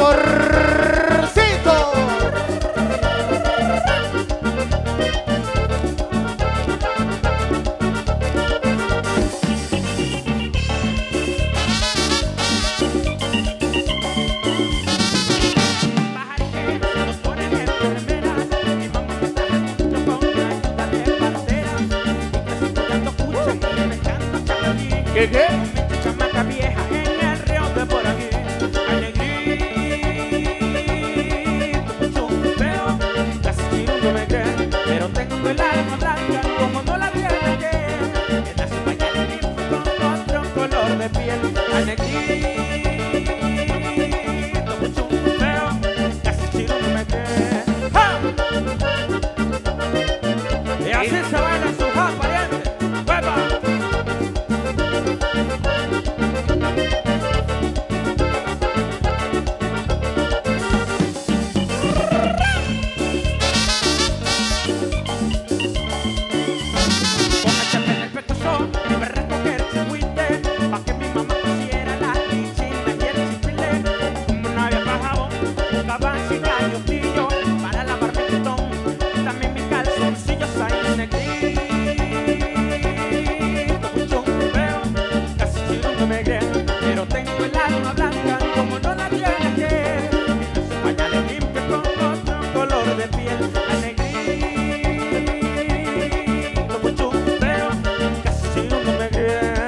amorcito. ¿Qué? Chamaca vieja en el río de por aquí. Alegrito, feo, casi chirundo me quedé, pero tengo el alma blanca como no la tiene que. En las pañales limpio con otro color de piel. Alegrito, feo, casi chirundo me quedé. ¡Ja! Y así se baila su ja, pariente. ¡Hueva! Para lavarme el botón, también mis calzoncillos ahí negrito, mucho feo, casi chirundo me creo, pero tengo el alma blanca como no la tiene que. Los pañales limpios con otro color de piel, negrito, mucho feo, casi chirundo me creo.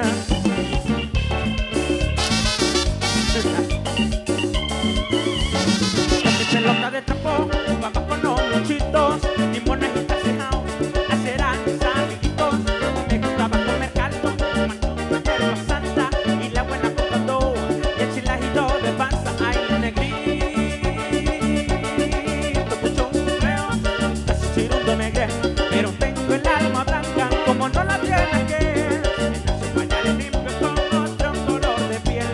Pelota de trapo, papas con los muchitos, limones y casejaos, serán mis amiguitos. Me gustaba comer caldo, machuca, hierba santa y la buena coca y el chilajito de panza. Ay, negrito, mucho feo, casi chirundo negré, pero tengo el alma blanca como no la tiene que. En sus pañales limpios con otro color de piel,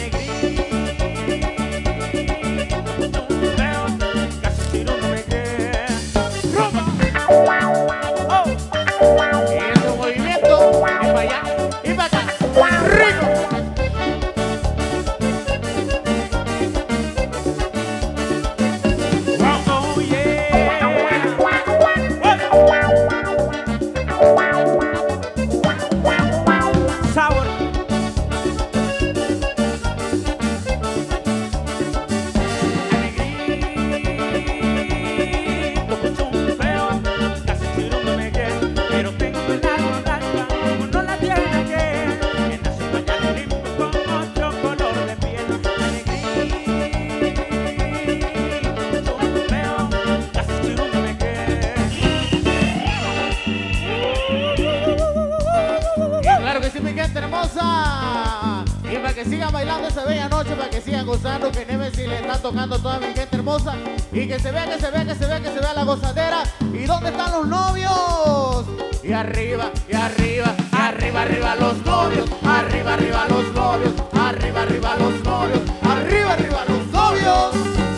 hermosa. Y para que sigan bailando esa bella noche, para que sigan gozando, que Nemesis le está tocando toda mi gente hermosa. Y que se vea la gozadera. ¿Y dónde están los novios? Y arriba, y arriba, arriba, arriba los novios. Arriba, arriba los novios. Arriba, arriba los novios. Arriba, arriba los novios.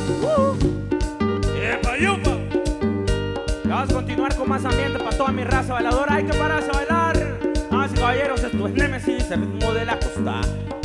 ¡Yepa, yupa! Vamos a continuar con más ambiente para toda mi raza bailadora. Hay que pararse a bailar. Damas y caballeros, esto es Nemesis, el ritmo de la costa.